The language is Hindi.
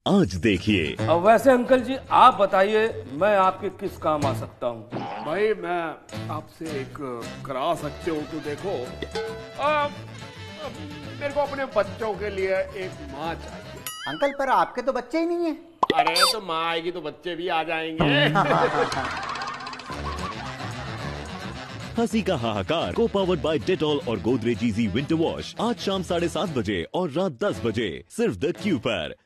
आज देखिए। अब वैसे अंकल जी आप बताइए, मैं आपके किस काम आ सकता हूँ? भाई मैं आपसे एक करा सकते हो तो देखो, आ, मेरे को अपने बच्चों के लिए एक माँ चाहिए। अंकल पर आपके तो बच्चे ही नहीं है। अरे तो माँ आएगी तो बच्चे भी आ जाएंगे। हंसी का हाहाकार को पावर्ड बाय डेटॉल और गोदरेज इजी विंटर वॉश आज शाम 7:30 बजे और रात 10 बजे सिर्फ द क्यू पर।